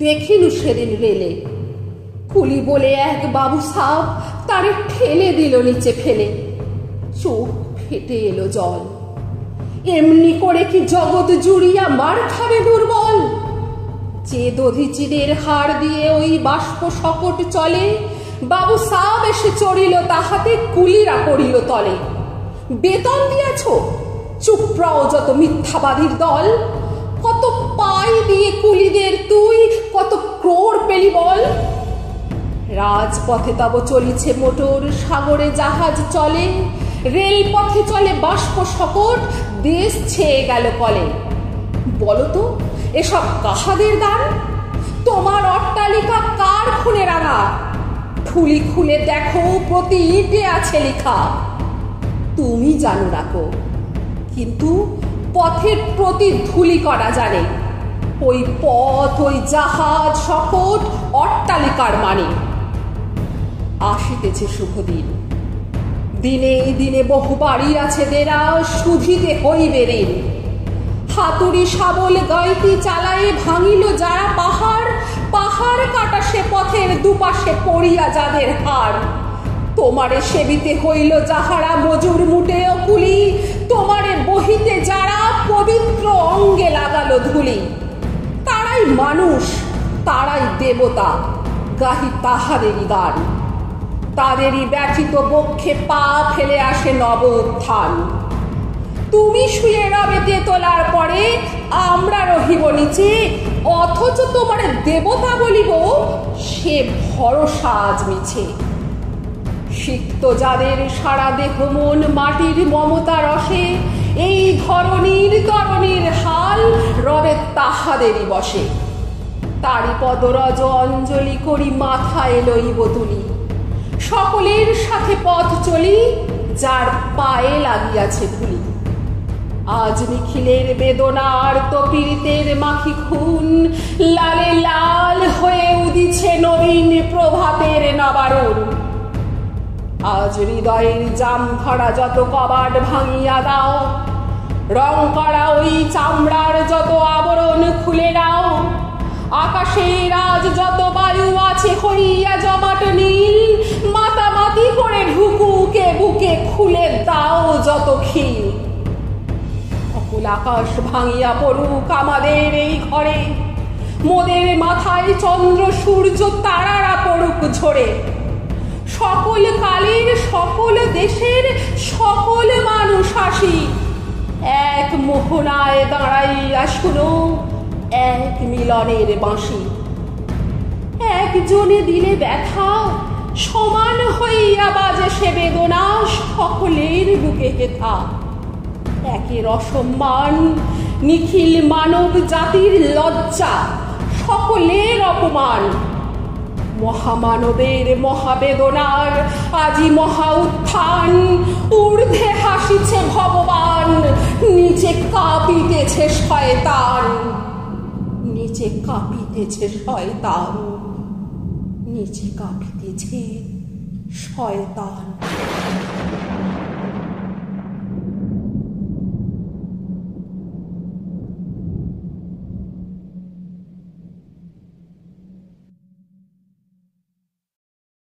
দেখিলু সেদিন রেলে কুলি বলে এক বাবু সাব তারে ঠেলে দিল নিচে ফেলে। চোখ ফেটে এলো জল। এমনি করে কি জগৎ জুড়িয়া মার খাবে দুর্বল? যে দধিচিদের হাড় দিয়ে ওই বাষ্প সকট চলে, বাবু সাব এসে চড়িল তাহাতে, কুলিরা পড়িল তলে। বেতন দিয়াছ? চুপরাও যত মিথ্যাবাদীর দল। কত পাই দিয়ে কুলিদের তুই, কত ক্রোড় পেলি বল? রাজপথে তব চলিছে মোটর, সাগরে জাহাজ চলে, রেলপথে চলে বাষ্প সকট, দেশ ছেয়ে গেল কলে। বলতো এসব কাহাদের দান? তোমার অট্টালিকা কার খুনে রাঙা? ঠুলি খুলে দেখো, প্রতি ইটে আছে লেখা। তুমি জানো না কো, কিন্তু পথের প্রতি ধুলি করা জানে। ওই পথ, ওই জাহাজ সকট অট্টালিকার মানে। আসিতেছে শুভদিন, দিনে দিনে বহু বাড়ি আছে দেরা, শুধিতে হইবে ঋণ। হাতুড়ি শাবল গাইতি চালায়ে ভাঙিল যারা পাহাড়, পাহাড় কাটা সে পথের দুপাশে পড়িয়া যাদের হাড়। তোমারে সেবিতে হইল যাহারা মজুর মুটে ও কুলি, তোমারে বহিতে যারা পবিত্র অঙ্গে লাগালো ধুলি। তারাই মানুষ, তারাই দেবতা, গাহি তাহাদেরই গান। তাদেরই ব্যথিত বক্ষে পা ফেলে আসে নব উত্থান। তুমি শুয়ে রবে তেতলার পরে, আমরা রহিব নিচে, অথচ তোমার দেবতা বলিব সে ভরসা আজ মিছে। সিক্ত যাদের সারা দেহ মন মাটির মমতা রসে, এই ধরনীর তরণীর হাল রবে তাহাদেরই বসে। তারি পদরজ অঞ্জলি করি মাথায় লইব তুলি, সকলের সাথে পথ চলি যার পায়ে লাগিয়াছে ধুলি। আজ নিখিলের বেদনার তো পীড়িতের মাখি খুন, লালে লাল হয়ে উদিছে নবীন প্রভাতের নবারুণ। আজ হৃদয়ের জাম ধরা যত কবাট ভাঙিয়া দাও, রং করা ওই চামড়ার যত আবরণ খুলে দাও। আকাশের আজ যত বায়ু আছে হইয়া জমাট নীল, মাতামাতি করে ঢুকুকে বুকে খুলে দাও যত খিল। অকুল আকাশ ভাঙিয়া পড়ুক আমাদের এই ঘরে, মোদের মাথায় চন্দ্র সূর্য তারারা পড়ুক ঝরে। সকল কালের সকল দেশের সকল মানুষ আসি, এক মোহনায় দাঁড়াইয়া শুনো এক মিলনের বাঁশি। একজনে দিলে ব্যথা, সমান হইয়া বাজে সে বেদনা সকলের বুকে হেথা। একের অসম্মান নিখিল মানব জাতির লজ্জা, সকলের অপমান। মহামানবের মহাবেদনার আজি মহা উত্থান, ঊর্ধ্বে হাসিছে ভগবান, নিচে কাঁপিতেছে শয়তান। নিচে কাঁপিতেছে শয়তান, নিচে কাঁপিতেছে শয়তান।